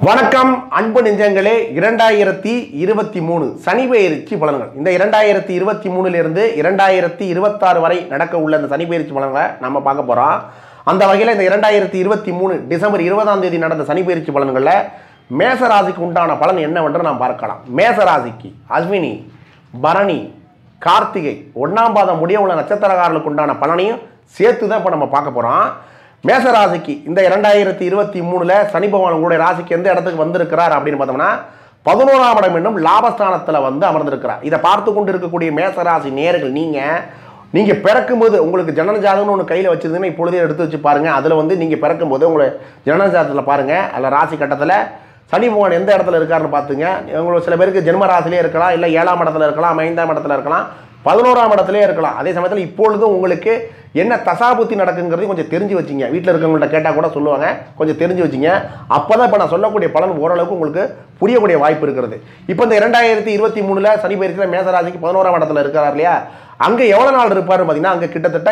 வணக்கம் அன்பு நெஞ்சங்களே. 2023 சனி பெயர்ச்சி பலன்கள். இந்த 2023 2026 வரை நடக்க உள்ள இந்த சனி பெயர்ச்சி பலன்களை நம்ம பார்க்க போறோம். அந்த வகையில் இந்த 2023 டிசம்பர் 20ஆம் தேதி நடந்த சனி பெயர்ச்சி பலன்களில் மேச ராசிக்கு உண்டான பலன் என்னவென்று நாம் பார்க்கலாம். மேச ராசிக்கு அஸ்வினி, பரணி, கார்த்திகை 1ஆம் பாதம் முடிய உள்ள நட்சத்திரக்காரர்களுக்கு உண்டான பலனையும் சேர்த்து தான் இப்போ நம்ம பார்க்க போறோம். மேச ராசிக்கு இந்த 2023 சனி பகவான் உங்களுடைய ராசிக்கு எந்த இடத்துக்கு வந்திருக்கிறார் அப்படின்னு பார்த்தோம்னா 11ஆம் இடம் என்னும் லாபஸ்தானத்தில் வந்து அமர்ந்திருக்கிறார். இதை பார்த்து கொண்டு இருக்கக்கூடிய மேசராசி நேயர்கள் நீங்க பிறக்கும்போது உங்களுக்கு ஜனன ஜாதகம்னு ஒன்று கையில் வச்சிருந்தீங்கன்னா இப்பொழுதே எடுத்து வச்சு பாருங்க. அதில் வந்து நீங்க பிறக்கும்போது உங்களை ஜனன ஜாதகத்தில் பாருங்க. அதில் ராசி கட்டத்தில் சனி பகவான் எந்த இடத்துல இருக்காருன்னு பார்த்துங்க. உங்களுக்கு சில பேருக்கு ஜென்ம ராசிலே இருக்கலாம், இல்லை 7ஆம் இடத்துல இருக்கலாம், 5ஆம் இடத்துல இருக்கலாம், 11ஆம் இடத்துலேயே இருக்கலாம். அதே சமயத்தில் இப்பொழுது உங்களுக்கு என்ன தசாபுத்தி நடக்குங்கிறது கொஞ்சம் தெரிஞ்சு வச்சிங்க. வீட்டில் இருக்கவங்கள்ட்ட கேட்டால் கூட சொல்லுவாங்க, கொஞ்சம் தெரிஞ்சு வச்சிங்க. அப்போ தான் இப்போ நான் சொல்லக்கூடிய பலன் ஓரளவுக்கு உங்களுக்கு புரியக்கூடிய வாய்ப்பு இருக்கிறது. இப்போ இந்த 2023 சனி பெயர்ச்சியில் மேசராசிக்கு 11ஆம் இடத்துல இருக்கிறார் இல்லையா, அங்கே எவ்வளோ நாள் இருப்பார்னு பார்த்தீங்கன்னா அங்கே கிட்டத்தட்ட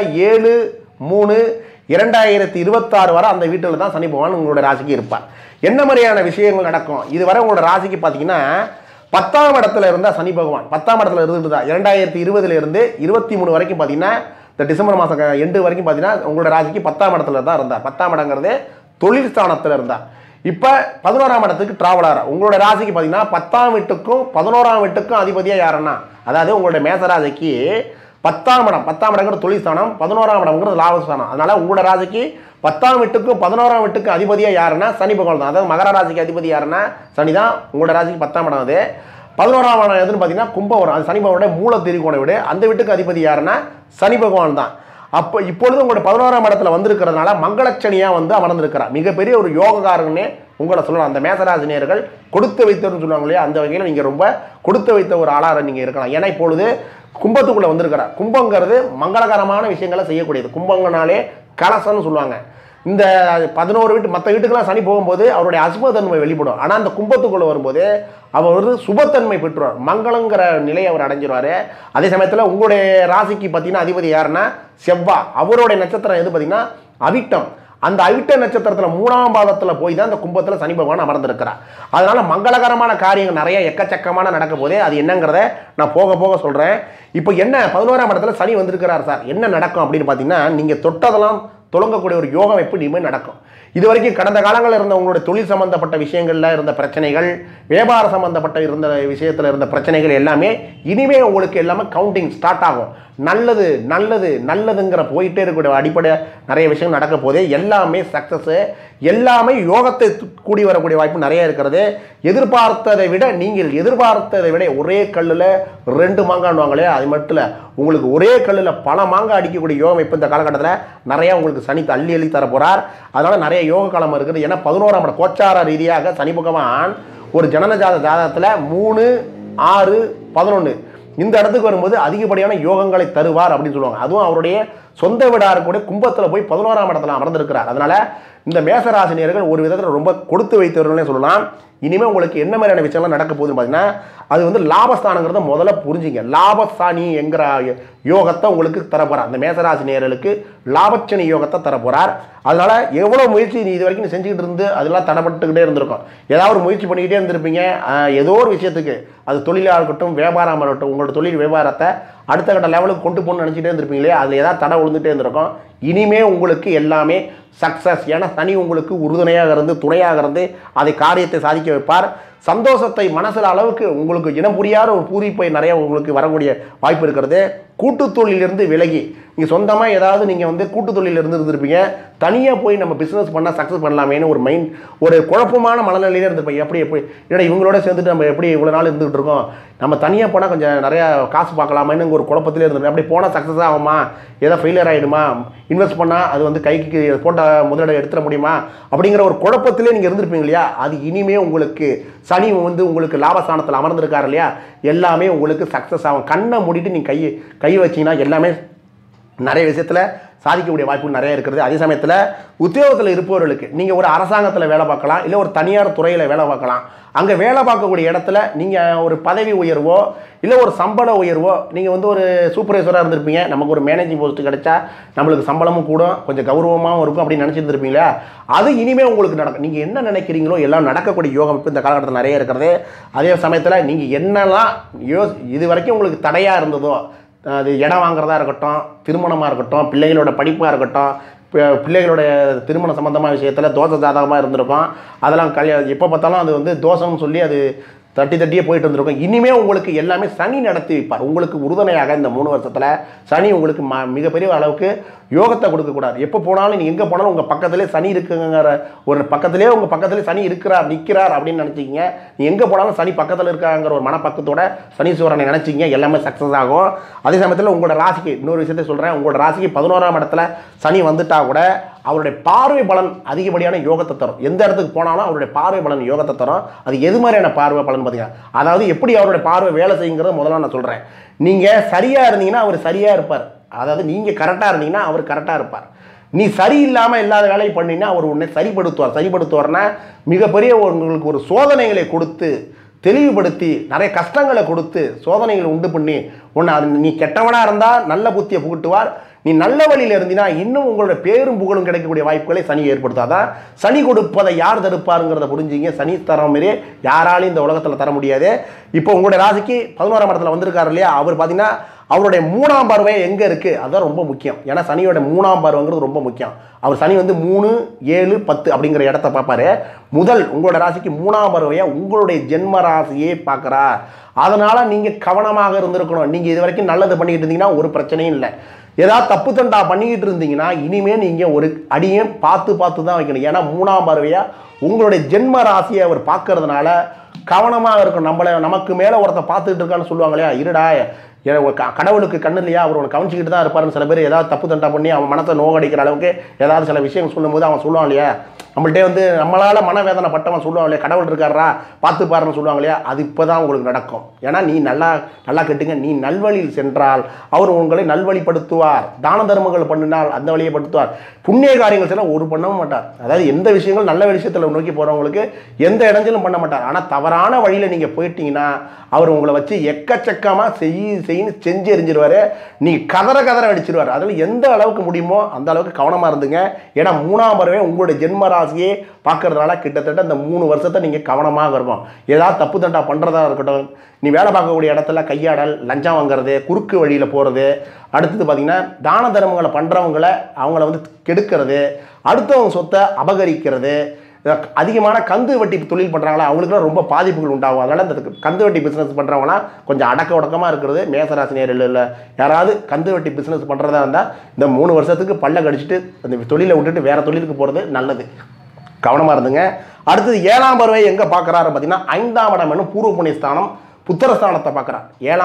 7/3/2026 வரை அந்த வீட்டில் தான் சனி பகவான் உங்களோட ராசிக்கு இருப்பார். என்ன மாதிரியான விஷயங்கள் நடக்கும் இதுவரை உங்களோட ராசிக்கு பார்த்தீங்கன்னா 10ஆம் இடத்துல இருந்தால் சனி பகவான் 10ஆம் இடத்துல இருந்துட்டு 2020 23 வரைக்கும் பார்த்தீங்கன்னா இந்த டிசம்பர் மாதம் எண்டு வரைக்கும் பார்த்தீங்கன்னா உங்களோட ராசிக்கு 10ஆம் இடத்துல தான் இருந்தார். 10ஆம் இடங்கிறது தொழில் ஸ்தானத்தில் இருந்தார். இப்போ 11ஆம் இடத்துக்கு டிராவல் ஆகிறார். உங்களோட ராசிக்கு பார்த்தீங்கன்னா 10ஆம் வீட்டுக்கும் 11ஆம் வீட்டுக்கும் அதிபதியாக யாருன்னா, அதாவது உங்களோட மேசராசிக்கு 10ஆம் இடங்கிறது தொழில் ஸ்தானம், 11ஆம் இடம்ங்கிறது லாபஸ்தானம். அதனால உங்களோட ராசிக்கு 10ஆம் வீட்டுக்கும் 11ஆம் வீட்டுக்கும் அதிபதியாக யாருன்னா சனி பகவான் தான். அதாவது மகர ராசிக்கு அதிபதி யாருன்னா சனி தான். உங்களோட ராசிக்கு 10ஆம் இடம். அது 11ஆம் இடம் எதுன்னு பார்த்தீங்கன்னா கும்பம் வரும். அது சனி பகவானுடைய மூல திரிகோண வீடு. அந்த வீட்டுக்கு அதிபதி யாருன்னா சனி பகவான் தான். அப்போ இப்பொழுது உங்களோட 11ஆம் இடத்துல வந்திருக்கிறதுனால மங்களச்சனியாக வந்து அமர்ந்திருக்கிறார். மிகப்பெரிய ஒரு யோகக்காரங்கன்னே உங்களை சொல்லலாம். அந்த மேசராசினியர்கள் கொடுத்து வைத்தவர்னு சொல்லுவாங்க இல்லையா, அந்த வகையில் நீங்கள் ரொம்ப கொடுத்து வைத்த ஒரு ஆளாக நீங்கள் இருக்கலாம். ஏன்னா இப்பொழுது கும்பத்துக்குள்ளே வந்திருக்கிறார். கும்பங்கிறது மங்களகரமான விஷயங்களை செய்யக்கூடியது. கும்பங்கனாலே கலசன்னு சொல்லுவாங்க. இந்த 11 வீட்டு மற்ற வீட்டுக்கெல்லாம் சனி போகும்போது அவருடைய அசுபத்தன்மை வெளிப்படும். ஆனால் அந்த கும்பத்துக்குள்ளே வரும்போது அவர் வந்து சுபத்தன்மை பெற்றுவார். மங்களங்கிற நிலையை அவர் அடைஞ்சிருவார். அதே சமயத்தில் உங்களுடைய ராசிக்கு பார்த்தீங்கன்னா அதிபதி யாருன்னா செவ்வா. அவருடைய நட்சத்திரம் எது பார்த்தீங்கன்னா அவிட்டம். அந்த அவிட்ட நட்சத்திரத்தில் 3ஆம் பாதத்தில் போய் தான் அந்த கும்பத்தில் சனி பகவான் அமர்ந்திருக்கிறார். அதனால மங்களகரமான காரியங்கள் நிறைய எக்கச்சக்கமான நடக்க போதே. அது என்னங்கிறத நான் போக போக சொல்கிறேன். இப்போ என்ன 11ஆம் இடத்துல சனி வந்திருக்கிறார் சார், என்ன நடக்கும் அப்படின்னு பார்த்தீங்கன்னா நீங்கள் தொட்டதெல்லாம் தொடங்கக்கூடிய ஒரு யோகம் எப்படி இனிமேல் நடக்கும். இது வரைக்கும் கடந்த காலங்களில் இருந்த உங்களுடைய தொழில் சம்பந்தப்பட்ட விஷயங்களில் இருந்த பிரச்சனைகள், வியாபார சம்பந்தப்பட்ட இருந்த விஷயத்தில் இருந்த பிரச்சனைகள் எல்லாமே இனிமே உங்களுக்கு எல்லாமே கவுண்டிங் ஸ்டார்ட் ஆகும். நல்லது நல்லது நல்லதுங்கிற போயிட்டே இருக்கக்கூடிய அடிப்படை நிறைய விஷயம் நடக்க போதே. எல்லாமே சக்ஸஸ், எல்லாமே யோகத்தை கூடி வரக்கூடிய வாய்ப்பு நிறைய இருக்கிறது. நீங்கள் எதிர்பார்த்ததை விட ஒரே கல்லில் 2 மாங்கான்னுவாங்களே, அது மட்டும் இல்லை உங்களுக்கு ஒரே கல்லில் பல மாங்காய் அடிக்கக்கூடிய யோகம் இப்போ இந்த காலகட்டத்தில் நிறையா உங்களுக்கு சனி அள்ளி தர போகிறார். அதனால் நிறைய யோக காலம் இருக்குது. ஏன்னா 11ஆம் இடம் கோச்சார ரீதியாக சனி பகவான் ஒரு ஜனன ஜாதகத்தில் 3, 6, 11 இந்த இடத்துக்கு வரும்போது அதிகப்படியான யோகங்களை தருவார் அப்படின்னு சொல்லுவாங்க. அதுவும் அவருடைய சொந்த வீடாக இருக்கக்கூடிய கும்பத்தில் போய் 11ஆம் இடத்துல அமர்ந்திருக்கிறார். அதனால இந்த மேசராசினியர்கள் ஒரு விதத்தில் ரொம்ப கொடுத்து வைத்தவர்களே சொல்லலாம். இனிமேல் உங்களுக்கு என்ன மாதிரியான விஷயம்லாம் நடக்க போகுதுன்னு பார்த்தீங்கன்னா அது வந்து லாபஸ்தானங்கிறத முதல்ல புரிஞ்சுங்க. லாபஸ்தானி என்கிற யோகத்தை உங்களுக்கு தரப்போறார். அந்த மேசராசினியர்களுக்கு லாபச்சனி யோகத்தை தரப்போறார். அதனால எவ்வளோ முயற்சி நீ இது வரைக்கும் செஞ்சுக்கிட்டு இருந்து அதெல்லாம் தடைப்பட்டுக்கிட்டே இருந்திருக்கும். ஏதாவது ஒரு முயற்சி பண்ணிக்கிட்டே இருந்திருப்பீங்க. ஏதோ ஒரு விஷயத்துக்கு, அது தொழிலாக இருக்கட்டும், வியாபாரமாக இருக்கட்டும், உங்களோட தொழில் வியாபாரத்தை அடுத்த கட்ட லெவலுக்கு கொண்டு போகணும்னு நினச்சிட்டே இருந்திருப்பீங்களே, அதில் ஏதாவது தடை விழுந்துகிட்டே இருந்திருக்கும். இனிமே உங்களுக்கு எல்லாமே சக்ஸஸ். ஏன்னா சனி உங்களுக்கு உறுதுணையாக இருந்து துணையாக இருந்து அதை காரியத்தை சாதிக்க வைப்பார். சந்தோஷத்தை மனசில் அளவுக்கு உங்களுக்கு இனம் புரியாத ஒரு பூரிப்பை நிறைய உங்களுக்கு வரக்கூடிய வாய்ப்பு இருக்கிறது. கூட்டு தொழிலிருந்து விலகி நீங்கள் சொந்தமாக ஏதாவது நீங்கள் வந்து கூட்டு தொழிலிருந்து இருந்திருப்பீங்க. தனியாக போய் நம்ம பிஸ்னஸ் பண்ணால் சக்ஸஸ் பண்ணலாமேன்னு ஒரு குழப்பமான மனநிலையிலே இருந்திருப்பீங்க. எப்படி இல்லை இவங்களோட சேர்ந்துட்டு நம்ம எப்படி இவ்வளோ நாள் இருந்துகிட்டு இருக்கோம், நம்ம தனியாக போனால் கொஞ்சம் நிறையா காசு பார்க்கலாமேன்னு ஒரு குழப்பத்திலே இருந்திருப்பேன். அப்படி போனால் சக்ஸஸ் ஆகுமா, ஏதோ ஃபெயிலியர் ஆகிடுமா, இன்வெஸ்ட் பண்ணால் அது வந்து கைக்கு போட்ட முதலீடு எடுத்துட முடியுமா அப்படிங்கிற ஒரு குழப்பத்திலே நீங்கள் இருந்திருப்பீங்க இல்லையா. அது இனிமே உங்களுக்கு சனி வந்து உங்களுக்கு லாபஸ்தானத்தில் அமர்ந்திருக்காரு இல்லையா, எல்லாமே உங்களுக்கு சக்ஸஸ் ஆகும். கண்ணை மூடிட்டு நீங்கள் கை வச்சிங்கன்னா எல்லாமே நிறைய விஷயத்தில் சாதிக்கக்கூடிய வாய்ப்பு நிறைய இருக்கிறது. அதே சமயத்தில் உத்தியோகத்தில் இருப்பவர்களுக்கு நீங்கள் ஒரு அரசாங்கத்தில் வேலை பார்க்கலாம், இல்லை ஒரு தனியார் துறையில் வேலை பார்க்கலாம். அங்கே வேலை பார்க்கக்கூடிய இடத்துல நீங்கள் ஒரு பதவி உயர்வோ இல்லை ஒரு சம்பள உயர்வோ, நீங்கள் வந்து ஒரு சூப்பர்வைசராக இருந்திருப்பீங்க, நமக்கு ஒரு மேனேஜிங் போஸ்ட் கிடைச்சா நம்மளுக்கு சம்பளமும் கூடும், கொஞ்சம் கௌரவமாகவும் இருக்கும் அப்படின்னு நினச்சிருந்துருப்பீங்களா? அது இனிமேல் உங்களுக்கு நடக்கும். நீங்கள் என்ன நினைக்கிறீங்களோ எல்லாம் நடக்கக்கூடிய யோகம் இப்போ இந்த காலகட்டத்தில் நிறைய இருக்கிறது. அதே சமயத்தில் நீங்கள் என்னெல்லாம் இது வரைக்கும் உங்களுக்கு தடையாக இருந்ததோ, அது இடம் வாங்குறதா இருக்கட்டும், திருமணமாக இருக்கட்டும், பிள்ளைகளோட படிப்பாக இருக்கட்டும், பிள்ளைகளுடைய திருமண சம்பந்தமான விஷயத்தில் தோசை ஜாதகமாக இருந்திருக்கும், அதெல்லாம் எப்போ பார்த்தாலும் அது வந்து தோசைன்னு சொல்லி அது தட்டியே போயிட்டு இருந்திருக்கும். இனிமேல் உங்களுக்கு எல்லாமே சனி நடத்தி வைப்பார். உங்களுக்கு உறுதுணையாக இந்த 3 வருஷத்தில் சனி உங்களுக்கு மிகப்பெரிய அளவுக்கு யோகத்தை கொடுக்கக்கூடாது. எப்போ போனாலும் நீங்கள் எங்கே போனாலும் உங்கள் பக்கத்திலே சனி இருக்குங்கிற ஒரு பக்கத்திலே உங்கள் பக்கத்திலே சனி நிற்கிறார் அப்படின்னு நினச்சிக்கிங்க. நீ எங்கே போனாலும் சனி பக்கத்தில் இருக்காங்கிற ஒரு மனப்பக்கத்தோட சனீஸ்வரனை நினச்சிக்கிங்க, எல்லாமே சக்ஸஸ் ஆகும். அதே சமயத்தில் உங்களோட ராசிக்கு இன்னொரு விஷயத்தை சொல்கிறேன், உங்களோட ராசிக்கு 11ஆம் இடத்துல சனி வந்துட்டா கூட அவருடைய பார்வை பலன் அதிகப்படியான யோகத்தை தரும். எந்த இடத்துக்கு போனாலும் அவருடைய பார்வை பலன் யோகத்தை தரும். அது எது மாதிரியான பார்வை பலன் பார்த்தீங்கன்னா, அதாவது எப்படி அவருடைய பார்வை வேலை செய்யுங்கிறத முதல்ல நான் சொல்கிறேன். நீங்கள் சரியாக இருந்தீங்கன்னா அவர் சரியாக இருப்பார். அதாவது நீங்கள் கரெக்டாக இருந்தீங்கன்னா அவர் கரெக்டாக இருப்பார். நீ சரியில்லாமல் இல்லாத வேலையை பண்ணினா அவர் உன்னை சரிப்படுத்துவார்னா மிகப்பெரிய உங்களுக்கு ஒரு சோதனைகளை கொடுத்து தெளிவுபடுத்தி நிறைய கஷ்டங்களை கொடுத்து சோதனைகளை உண்டு பண்ணி உன்னை அது நீ கெட்டவனாக இருந்தால் நல்ல புத்தியை புகட்டுவார். நீ நல்ல வழியில் இருந்தினா இன்னும் உங்களோட பேரும் புகழும் கிடைக்கக்கூடிய வாய்ப்புகளை சனி ஏற்படுத்தாதான். சனி கொடுப்பதை யார் தடுப்பாருங்கிறத புரிஞ்சுங்க. சனி தர மாரி யாராலையும் இந்த உலகத்தில் தர முடியாது. இப்போ உங்களுடைய ராசிக்கு 11ஆம் இடத்துல வந்திருக்காரு இல்லையா, அவர் பார்த்தீங்கன்னா அவருடைய 3ஆம் பார்வை எங்கே இருக்குது அதுதான் ரொம்ப முக்கியம். ஏன்னா சனியோட 3ஆம் பார்வைங்கிறது ரொம்ப முக்கியம். அவர் சனி வந்து 3, 7, 10 அப்படிங்கிற இடத்த பார்ப்பாரு. முதல் உங்களோட ராசிக்கு 3ஆம் பார்வையை உங்களுடைய ஜென்ம ராசியே பார்க்குறார். அதனால் நீங்கள் கவனமாக இருந்திருக்கணும். நீங்கள் இது வரைக்கும் நல்லது பண்ணிக்கிட்டு இருந்தீங்கன்னா ஒரு பிரச்சனையும் இல்லை. ஏதாவது தப்பு தண்டா பண்ணிக்கிட்டு இருந்தீங்கன்னா இனிமேல் நீங்கள் ஒரு அடியை பார்த்து தான் வைக்கணும். ஏன்னா 3ஆம் பார்வையாக உங்களுடைய ஜென்ம ராசியை அவர் பார்க்கறதுனால கவனமாக இருக்கும். நமக்கு மேலே ஒருத்த பார்த்துக்கிட்டு இருக்கான்னு சொல்லுவாங்க இல்லையா, இருடா கடவுளுக்கு கண்ணு இல்லையா, அவர் உனக்கு கவனிச்சிக்கிட்டு தான் இருப்பாருன்னு சில பேர் ஏதாவது தப்பு தண்டா பண்ணி அவன் மனத்தை நோகடிக்கிற அளவுக்கு ஏதாவது சில விஷயம் சொல்லும்போது அவன் சொல்லுவான் இல்லையா, நம்மள்டே வந்து நம்மளால் மனவேதனை பட்டவன் சொல்லுவாங்க இல்லையா, கடவுள் இருக்காரா பார்த்து பாருன்னு சொல்லுவாங்க இல்லையா, அது இப்போ தான் உங்களுக்கு நடக்கும். ஏன்னா நீ நல்லா கேட்டுங்க, நீ நல்வழியில் சென்றால் அவர் உங்களை நல்வழிப்படுத்துவார். தான தர்மங்கள் பண்ணினால் அந்த வழியை படுத்துவார். புண்ணிய காரியங்கள் செய்யலாம் ஒரு பண்ணவும் மாட்டார். அதாவது எந்த விஷயங்கள் நல்ல விஷயத்தில் நோக்கி போகிறவங்களுக்கு எந்த இடைஞ்சலும் பண்ண மாட்டார். ஆனால் தவறான வழியில் நீங்கள் போயிட்டீங்கன்னா அவர் உங்களை வச்சு எக்கச்சக்கமாக செஞ்சு எரிஞ்சிருவார். நீங்கள் கதற அடிச்சிருவார். அதில் எந்த அளவுக்கு முடியுமோ அந்த அளவுக்கு கவனமாக இருந்துங்க. ஏன்னா 3ஆம் பார்வை உங்களுடைய ஜென்ம ராசியே பார்க்கறதுனால கிட்டத்தட்ட இந்த 3 வருஷத்தை நீங்கள் கவனமாக இருக்கும். ஏதாவது தப்பு தண்டா பண்ணுறதா இருக்கட்டும், நீ வேலை பார்க்கக்கூடிய இடத்துல கையாடல், லஞ்சம் வாங்குறது, குறுக்கு வழியில் போகிறது, அடுத்தது பார்த்தீங்கன்னா தான தர்மங்களை பண்ணுறவங்களை அவங்கள வந்து கெடுக்கிறது, அடுத்தவங்க சொத்தை அபகரிக்கிறது, அதிகமான கந்து வட்டி தொழில் பண்ணுறாங்களா அவங்களுக்குலாம் ரொம்ப பாதிப்புகள் உண்டாகும். அதனால் இந்த கந்து வட்டி பிஸ்னஸ் பண்ணுறவங்களாம் கொஞ்சம் அடக்க உடக்கமாக இருக்கிறது. மேசராசி நேரில் யாராவது கந்து வட்டி பிஸ்னஸ் பண்ணுறதா இருந்தால் இந்த 3 வருஷத்துக்கு பல்ல கடிச்சிட்டு அந்த தொழிலை விட்டுட்டு வேறு தொழிலுக்கு போகிறது நல்லது. கவனமாக இருந்துங்க. அடுத்தது 7ஆம் பார்வை எங்கே பார்க்குறாரு பார்த்தீங்கன்னா 5ஆம் இடம் என்னும் பூர்வ புண்ணியஸ்தானம் புத்திரஸ்தானத்தை பார்க்குறார்.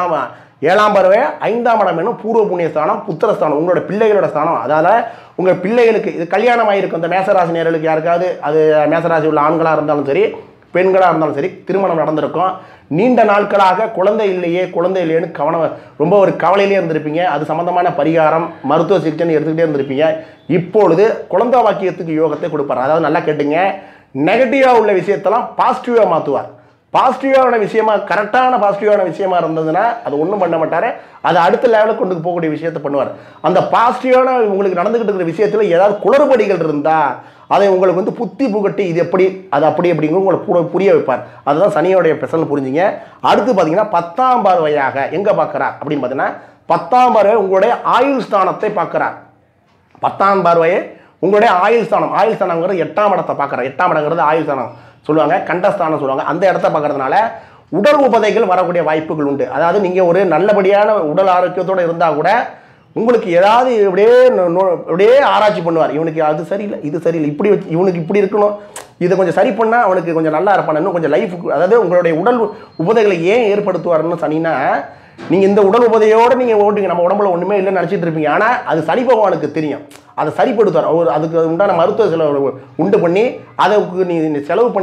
7ஆம் பார்வை 5ஆம் இடம் என்னும் பூர்வ புண்ணியஸ்தானம் புத்திரஸ்தானம் உங்களோட பிள்ளைகளோட ஸ்தானம். அதனால் உங்கள் பிள்ளைகளுக்கு இது கல்யாணம் ஆகிருக்கும் இந்த மேசராசி நேர்களுக்கு யாருக்காவது, அது மேசராசி உள்ள ஆண்களாக இருந்தாலும் சரி பெண்களாக இருந்தாலும் சரி திருமணம் நடந்திருக்கும். நீண்ட நாட்களாக குழந்தை இல்லையேன்னு ரொம்ப ஒரு கவலையிலே இருந்திருப்பீங்க. அது சம்பந்தமான பரிகாரம் மருத்துவ சிகிச்சைன்னு எடுத்துக்கிட்டே இருந்திருப்பீங்க. இப்பொழுது குழந்தை வாக்கியத்துக்கு யோகத்தை கொடுப்பார். அதாவது நல்லா கேட்டுங்க, நெகட்டிவாக உள்ள விஷயத்தெல்லாம் பாசிட்டிவாக மாற்றுவார். பாசிட்டிவான விஷயமா கரெக்டான பாசிட்டிவான விஷயமா இருந்ததுன்னா அது ஒன்றும் பண்ண மாட்டார். அது அடுத்த லெவலுக்கு கொண்டு போகக்கூடிய விஷயத்தை பண்ணுவார். அந்த பாசிட்டிவான உங்களுக்கு நடந்துக்கிட்டு இருக்கிற விஷயத்தில் ஏதாவது குளறுபடிகள் இருந்தால் அதை உங்களுக்கு வந்து புத்தி புகட்டி இது எப்படி அது அப்படி அப்படிங்கிறது உங்களை புரிய வைப்பார். அதுதான் சனியோடைய ஸ்பெஷல் புரிஞ்சுங்க. அடுத்து பார்த்தீங்கன்னா 10ஆம் பார்வையாக எங்கே பார்க்குறார் அப்படின்னு பார்த்தீங்கன்னா 10ஆம் பார்வை உங்களுடைய ஆயுள் ஸ்தானத்தை பார்க்குறார். 10ஆம் பார்வையை உங்களுடைய ஆயுள் ஸ்தானங்கிறது 8ஆம் இடத்தை பார்க்குறார். 8ஆம் இடங்கிறது ஆயுள் ஸ்தானம் சொல்லுவாங்க, கண்டஸ்தானம் சொல்லுவாங்க. அந்த இடத்த பார்க்கறதுனால உடல் உபதைகள் வரக்கூடிய வாய்ப்புகள் உண்டு. அதாவது நீங்கள் ஒரு நல்லபடியான உடல் ஆரோக்கியத்தோடு இருந்தால் கூட உங்களுக்கு ஏதாவது இப்படியே ஆராய்ச்சி பண்ணுவார். இவனுக்கு அது சரியில்லை, இது சரியில்லை, இப்படி இவனுக்கு இப்படி இருக்கணும், இதை கொஞ்சம் சரி பண்ணால் அவனுக்கு கொஞ்சம் நல்லா இருப்பான், இன்னும் கொஞ்சம் லைஃப். அதாவது உங்களுடைய உடல் உபதைகளை ஏன் ஏற்படுத்துவார்னு சனினா, நீங்கள் இந்த உடல் உபதையோடு நீங்கள் ஓட்டுங்க, நம்ம உடம்புல ஒன்றுமே இல்லைன்னு நினச்சிட்டு இருப்பீங்க. ஆனால் அது சனி பகவானுக்கு தெரியும், அதை சரிப்படுத்துவார். அதுக்கு உண்டான மருத்துவ செலவு உண்டு பண்ணி அதுக்கு நீ செலவு பண்ணி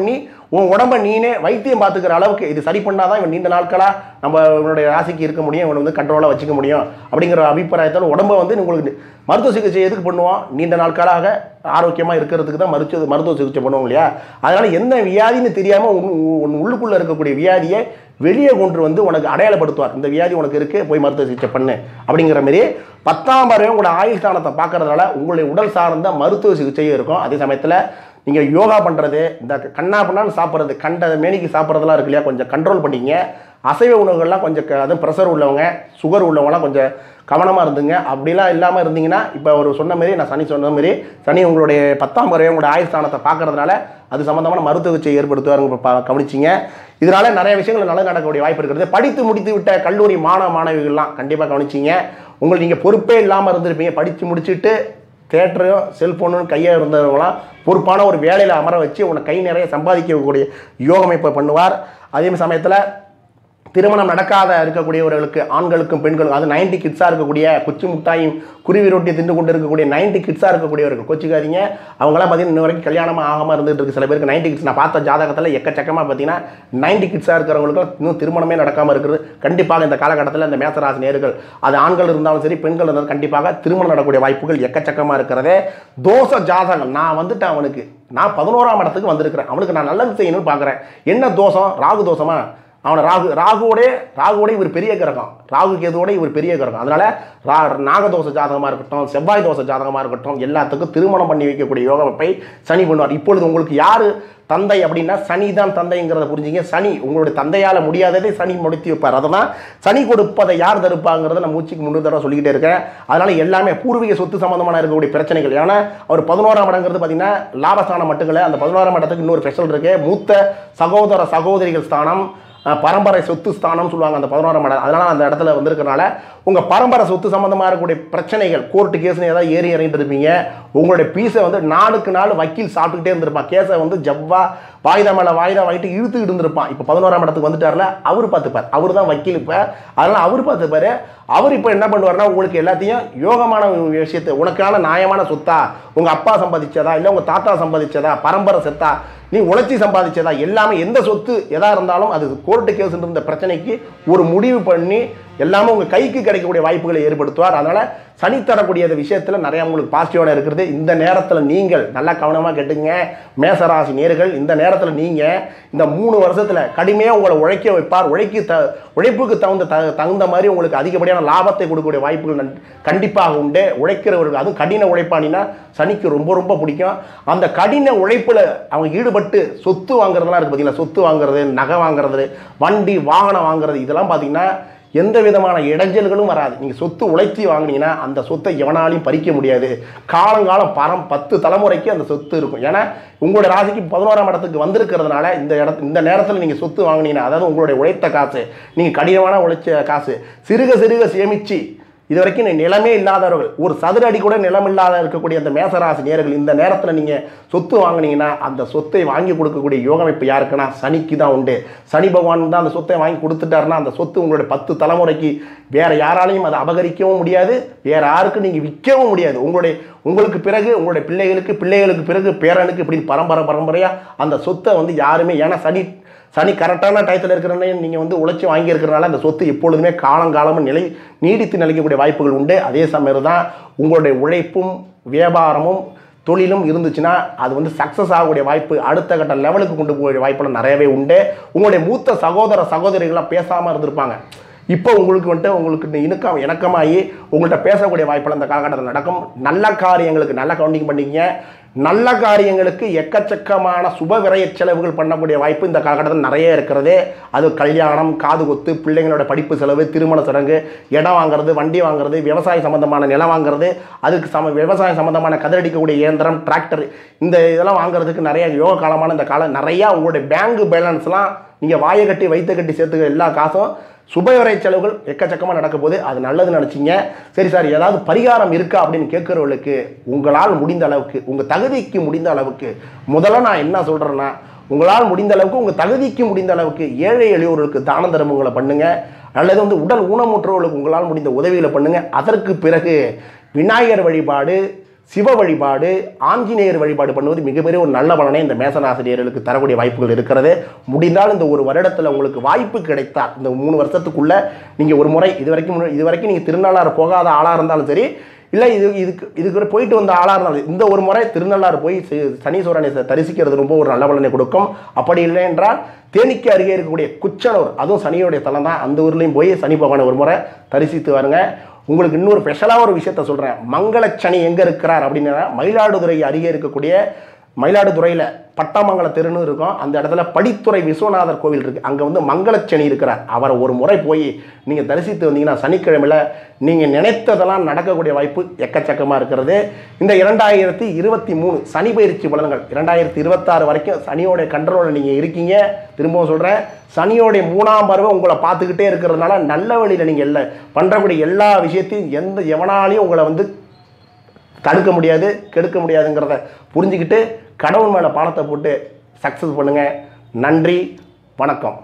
உன் உடம்பை நீனே வைத்தியம் பார்த்துக்கிற அளவுக்கு இது சரி பண்ணாதான் இவன் நீண்ட நாட்களாக நம்ம இவனுடைய ராசிக்கு இருக்க முடியும், இவனை வந்து கண்ட்ரோலாக வச்சுக்க முடியும் அப்படிங்கிற அபிப்பிராயத்தால் உடம்பை வந்து உங்களுக்கு மருத்துவ சிகிச்சை எதுக்கு பண்ணுவோம்? நீண்ட நாட்களாக ஆரோக்கியமாக இருக்கிறதுக்கு தான் மருத்துவ சிகிச்சை பண்ணுவோம் இல்லையா? அதனால் என்ன வியாதின்னு தெரியாமல் உள்ளுக்குள்ளே இருக்கக்கூடிய வியாதியை வெளியே கொண்டு வந்து உனக்கு அடையாளப்படுத்துவார். இந்த வியாதி உனக்கு இருக்குது, போய் மருத்துவ சிகிச்சை பண்ணு அப்படிங்கிற மாதிரி 10ஆம் பார்வையும் உங்களோட ஆயுள் ஸ்தானத்தை பார்க்கறதுனால உங்களுடைய உடல் சார்ந்த மருத்துவ சிகிச்சையும் இருக்கும். அதே சமயத்தில் நீங்கள் யோகா பண்ணுறது, இந்த கண்ணா பண்ணான்னு சாப்பிட்றது, கண்ட மேனிக்கு சாப்பிட்றதுலாம் இருக்கு இல்லையா, கொஞ்சம் கண்ட்ரோல் பண்ணிங்க. அசைவ உணவுகள்லாம் கொஞ்சம் அதுவும் ப்ரெஷர் உள்ளவங்க, சுகர் உள்ளவங்களாம் கொஞ்சம் கவனமாக இருந்துங்க. அப்படிலாம் இல்லாமல் இருந்தீங்கன்னா இப்போ ஒரு சொன்ன மாரி, நான் சனி சொன்ன மாரி, சனி உங்களுடைய 10ஆம் பார்வையை உங்களுடைய ஆயுள் ஸ்தானத்தை பார்க்கறதுனால அது சம்மந்தமான மருத்துவ சிகிச்சை ஏற்படுத்துவாருங்க கவனிச்சிங்க. இதனால் நிறைய விஷயங்கள் நல்லது நடக்கக்கூடிய வாய்ப்பு இருக்கிறது. படித்து முடித்து விட்ட கல்லூரி மாணவிகள்லாம் கண்டிப்பாக கவனிச்சிங்க. உங்களுக்கு நீங்கள் பொறுப்பே இல்லாமல் இருந்திருப்பீங்க. படித்து முடிச்சுட்டு தேட்டரும் செல்ஃபோனும் கையாக இருந்தவங்களாம் பொறுப்பான ஒரு வேலையில் அமர வச்சு உன்னை கை நிறைய சம்பாதிக்கக்கூடிய யோகமைப்பை பண்ணுவார். அதே சமயத்தில் திருமணம் நடக்காத இருக்கக்கூடியவர்களுக்கு, ஆண்களுக்கும் பெண்களுக்கும், அது 90 கிட்ஸாக இருக்கக்கூடிய, குச்சி முட்டாயும் குருவி ரொட்டி தின்று கொண்டு இருக்கக்கூடிய 90 கிட்ஸாக இருக்கக்கூடியவர்கள் கோச்சிக்காதீங்க. அவங்களாம் பார்த்தீங்கன்னா இன்ன வரைக்கும் கல்யாணமாக ஆகாமல் இருந்துட்டு இருக்கு. சில பேருக்கு 90 கிட்ஸ் நான் பார்த்த ஜாதகத்தில் எக்கச்சக்கமாக பார்த்தீங்கன்னா 90 கிட்ஸாக இருக்கிறவங்களுக்கும் இன்னும் திருமணமே நடக்காமல் இருக்குது. கண்டிப்பாக இந்த காலகட்டத்தில் இந்த மேசராசி நேர்கள், அது ஆண்கள் இருந்தாலும் சரி பெண்கள் இருந்தாலும் கண்டிப்பாக திருமணம் நடக்கக்கூடிய வாய்ப்புகள் எக்கச்சக்கமாக இருக்கிறதே. தோஷ ஜாதகம் நான் வந்துட்டேன், அவனுக்கு நான் 11ஆம் இடத்துக்கு வந்திருக்கிறேன், அவனுக்கு நான் நல்லது செய்யணும்னு பார்க்குறேன். என்ன தோஷம்? ராகு தோஷமா? அவனை ராகுவோட இவர் பெரிய கிரகம், ராகு கேதுவோட இவர் பெரிய கிரகம். அதனால் நாகதோஷ ஜாதகமாக இருக்கட்டும், செவ்வாய் தோஷ ஜாதகமாக இருக்கட்டும், எல்லாத்துக்கும் திருமணம் பண்ணி வைக்கக்கூடிய யோகமைப்பை சனி பண்ணுவார். இப்பொழுது உங்களுக்கு யார் தந்தை அப்படின்னா சனி தான் தந்தைங்கிறத புரிஞ்சுங்க. சனி உங்களுடைய தந்தையால் முடியாததை சனி முடித்து வைப்பார். அதனால் சனி கொடுப்பதை யார் தடுப்பாங்கிறத நான் மூச்சுக்கு 3 தடவை சொல்லிக்கிட்டே இருக்கேன். அதனால் எல்லாமே பூர்வீக சொத்து சம்பந்தமான இருக்கக்கூடிய பிரச்சனைகள். ஏன்னா அவர் 11ஆம் இடங்கிறது பார்த்தீங்கன்னா லாபஸ்தானம் மட்டும் இல்லை, அந்த 11ஆம் இடத்துக்கு இன்னொரு ஸ்பெஷல் இருக்குது. மூத்த சகோதர சகோதரிகள் ஸ்தானம், பரம்பரை சொத்து ஸ்தானம் சொல்லுவாங்க அந்த 11ஆம் இடம். அதனால் அந்த இடத்துல வந்திருக்கிறனால உங்கள் பரம்பரை சொத்து சம்மந்தமாக இருக்கக்கூடிய பிரச்சனைகள், கோர்ட்டு கேஸ்னு ஏதாவது ஏறி இறங்கிட்டு இருப்பீங்க. உங்களுடைய பீஸை வந்து நாளுக்கு நாள் வக்கீல் சாப்பிட்டுக்கிட்டே இருந்திருப்பான். கேஸை வந்து ஜவ்வா வாய்தா மேலே வாய்தா வாங்கிட்டு இழுத்துக்கிட்டு இருந்திருப்பான். இப்போ 11ஆம் இடத்துக்கு வந்துட்டார்ல, அவர் பார்த்துப்பார். அவர் தான் வக்கீல். இப்போ அதனால் அவர் பார்த்துப்பார். அவர் இப்போ என்ன பண்ணுவார்னா உங்களுக்கு எல்லாத்தையும் யோகமான விஷயத்தை, உனக்கான நியாயமான சொத்தா, உங்கள் அப்பா சம்பாதிச்சதா இல்லை உங்கள் தாத்தா சம்பாதிச்சதா, பரம்பரை சொத்தா, நீ உழைச்சி சம்பாதிச்சதா, எல்லாமே எந்த சொத்து எதாக இருந்தாலும் அது கோர்ட்டு கேஸ் இருந்த பிரச்சனைக்கு ஒரு முடிவு பண்ணி எல்லாமே உங்கள் கைக்கு கிடைக்கக்கூடிய வாய்ப்புகளை ஏற்படுத்துவார். அதனால் சனி தரக்கூடிய விஷயத்தில் நிறையா உங்களுக்கு பாசிட்டிவான இருக்கிறது. இந்த நேரத்தில் நீங்கள் நல்லா கவனமாக கேட்டுங்க மேசராசி நேர்கள். இந்த நேரத்தில் நீங்கள் இந்த 3 வருஷத்தில் கடுமையாக உங்களை உழைக்க வைப்பார். உழைப்புக்கு தகுந்த மாதிரி உங்களுக்கு அதிகப்படியான லாபத்தை கொடுக்கக்கூடிய வாய்ப்புகள் கண்டிப்பாக உண்டு. உழைக்கிறவர்கள், அதுவும் கடின உழைப்பானினா சனிக்கு ரொம்ப ரொம்ப பிடிக்கும். அந்த கடின உழைப்பில் அவங்க ஈடுபட்டு சொத்து வாங்குறதுலாம் இருக்குது பார்த்தீங்களா, சொத்து வாங்குறது, நகை வாங்குறது, வண்டி வாகனம் வாங்குறது, இதெல்லாம் பார்த்தீங்கன்னா எந்த விதமான இடைஞ்சல்களும் வராது. நீங்கள் சொத்து உழைச்சி வாங்கினீங்கன்னா அந்த சொத்தை எவனாலையும் பறிக்க முடியாது. காலங்காலம் 10 தலைமுறைக்கு அந்த சொத்து இருக்கும். ஏன்னா உங்களுடைய ராசிக்கு 11ஆம் இடத்துக்கு வந்திருக்கிறதுனால இந்த நேரத்தில் நீங்கள் சொத்து வாங்கினீங்கன்னா, அதாவது உங்களுடைய உழைத்த காசு, நீங்கள் கடினமான உழைச்ச காசு சிறுக சிறுக சேமித்து இது வரைக்கும் நிலமே இல்லாதவர்கள், ஒரு சதுர அடி கூட நிலம் இல்லாத இருக்கக்கூடிய அந்த மேசராசி நேர்கள், இந்த நேரத்தில் நீங்கள் சொத்து வாங்கினீங்கன்னா அந்த சொத்தை வாங்கி கொடுக்கக்கூடிய யோகமைப்பு யாருக்குன்னா சனிக்கு தான் உண்டு. சனி பகவான் தான் அந்த சொத்தை வாங்கி கொடுத்துட்டாருன்னா அந்த சொத்து உங்களுடைய 10 தலைமுறைக்கு வேறு யாராலையும் அதை அபகரிக்கவும் முடியாது, வேறு யாருக்கும் நீங்கள் விற்கவும் முடியாது. உங்களுக்கு பிறகு உங்களுடைய பிள்ளைகளுக்கு பிறகு பேரனுக்கு இப்படி பரம்பரையாக அந்த சொத்தை வந்து யாருமே, ஏன்னா சனி கரெக்டான டயத்தில் இருக்கிறனே நீங்கள் வந்து உழைச்சி வாங்கியிருக்கிறனால அந்த சொத்து எப்பொழுதுமே காலங்காலமும் நீடித்து நிலைக்கக்கூடிய வாய்ப்புகள் உண்டு. அதே சமயம் தான் உங்களுடைய உழைப்பும் வியாபாரமும் தொழிலும் இருந்துச்சுன்னா அது வந்து சக்ஸஸ் ஆகக்கூடிய வாய்ப்பு, அடுத்த கட்ட லெவலுக்கு கொண்டு போகக்கூடிய வாய்ப்புகள் நிறையவே உண்டு. உங்களுடைய மூத்த சகோதர சகோதரிகளாம் பேசாமல் இருந்திருப்பாங்க. இப்போ உங்களுக்கு இணக்கமாகி உங்கள்கிட்ட பேசக்கூடிய வாய்ப்புகள் இந்த காலகட்டத்தில் நடக்கும். நல்ல காரியங்களுக்கு நல்லா கவுண்டிங் பண்ணிக்கங்க. நல்ல காரியங்களுக்கு எக்கச்சக்கமான சுப விரய செலவுகள் பண்ணக்கூடிய வாய்ப்பு இந்த காலகட்டத்தில் நிறைய இருக்கிறது. அது கல்யாணம், காது குத்து, பிள்ளைங்களோட படிப்பு செலவு, திருமண சடங்கு, இடம் வாங்குறது, வண்டி வாங்குறது, விவசாய சம்பந்தமான நிலம் வாங்குறது, அதுக்கு விவசாயம் சம்பந்தமான கதிரடிக்கக்கூடிய இயந்திரம், டிராக்டர், இந்த இதெல்லாம் வாங்குறதுக்கு நிறைய யோக காலமான இந்த காலம் நிறையா. உங்களுடைய பேங்க் பேலன்ஸ்லாம் நீங்கள் வாயை கட்டி வைத்த கட்டி சேர்த்துக்க எல்லா காசும் சுபவிரை செலவுகள் எக்கச்சக்கமாக நடக்க போது. அது நல்லதுன்னு நினச்சிங்க. சரி சார், ஏதாவது பரிகாரம் இருக்கா அப்படின்னு கேட்குறவர்களுக்கு உங்களால் முடிந்த அளவுக்கு, உங்கள் தகுதிக்கு முடிந்த அளவுக்கு, முதல்ல நான் என்ன சொல்கிறேன்னா, உங்களால் முடிந்த அளவுக்கு, உங்கள் தகுதிக்கு முடிந்த அளவுக்கு ஏழை எளியோர்களுக்கு தான தர்மங்களை பண்ணுங்கள். அல்லது வந்து உடல் ஊனமுற்றவர்களுக்கு உங்களால் முடிந்த உதவிகளை பண்ணுங்கள். அதற்கு பிறகு விநாயகர் வழிபாடு, சிவ வழிபாடு, ஆஞ்சநேயர் வழிபாடு பண்ணுவது மிகப்பெரிய ஒரு நல்ல பலனை இந்த மேசராசினியர்களுக்கு தரக்கூடிய வாய்ப்புகள் இருக்கிறது. முடிந்தால் இந்த ஒரு வருடத்தில் உங்களுக்கு வாய்ப்பு கிடைத்தால் இந்த 3 வருஷத்துக்குள்ள நீங்கள் ஒரு முறை இதுவரைக்கும் நீங்கள் திருநள்ளாறு போகாத ஆளாக இருந்தாலும் சரி, இல்லை இதுக்கு போயிட்டு வந்த ஆளாக இருந்தாலும் இந்த ஒரு முறை திருநள்ளாறு போய் சனீஸ்வரனை தரிசிக்கிறது ரொம்ப ஒரு நல்ல பலனை கொடுக்கும். அப்படி இல்லை என்றால் தேனிக்கு அருகே இருக்கக்கூடிய குச்சனூர், அதுவும் சனியோடைய தலம் தான், அந்த ஊர்லேயும் போய் சனி பகவானை ஒரு முறை தரிசித்து வருங்க. உங்களுக்கு இன்னொரு ஸ்பெஷலாக ஒரு விஷயத்த சொல்கிறேன். மங்களச்சனி எங்கே இருக்கிறார் அப்படின்னா மயிலாடுதுறை அருகே இருக்கக்கூடிய மயிலாடுதுறையில் பட்டாமங்கல தெருன்னு இருக்கும், அந்த இடத்துல படித்துறை விஸ்வநாதர் கோவில் இருக்குது. அங்கே வந்து மங்களச்சனி இருக்கிறார். அவரை ஒரு முறை போய் நீங்கள் தரிசித்து வந்தீங்கன்னா சனிக்கிழமையில் நீங்கள் நினைத்ததெல்லாம் நடக்கக்கூடிய வாய்ப்பு எக்கச்சக்கமாக இருக்கிறது. இந்த 2023 சனி பயிற்சி பலன்கள் 2026 வரைக்கும் சனியோடைய கண்ட்ரோலில் நீங்கள் இருக்கீங்க. திரும்பவும் சொல்கிறேன், சனியோடைய 3ஆம் பார்வை உங்களை பார்த்துக்கிட்டே இருக்கிறதுனால நல்ல வழியில் நீங்கள் பண்ணுறக்கூடிய எல்லா விஷயத்தையும் எவனாலையும் உங்களை வந்து தடுக்க முடியாது, கெடுக்க முடியாதுங்கிறத புரிஞ்சுக்கிட்டு கடவுள் மேலே பாலத்தை போட்டு சக்ஸஸ் பண்ணுங்கள். நன்றி, வணக்கம்.